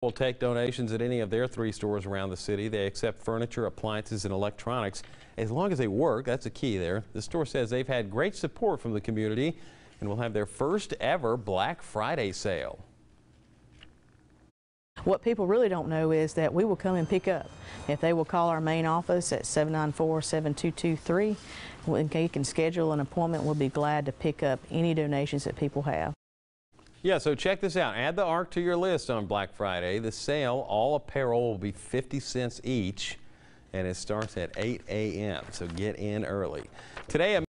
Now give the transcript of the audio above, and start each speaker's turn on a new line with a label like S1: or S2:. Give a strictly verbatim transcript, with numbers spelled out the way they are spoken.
S1: Will take donations at any of their three stores around the city. They accept furniture, appliances, and electronics as long as they work. That's a key there. The store says they've had great support from the community and will have their first ever Black Friday sale.
S2: What people really don't know is that we will come and pick up. If they will call our main office at seven nine four, seven two two three, they can schedule an appointment. We'll be glad to pick up any donations that people have.
S1: Yeah, so check this out. Add the ARC to your list on Black Friday. The sale, all apparel will be fifty cents each, and it starts at eight A M So get in early. Today,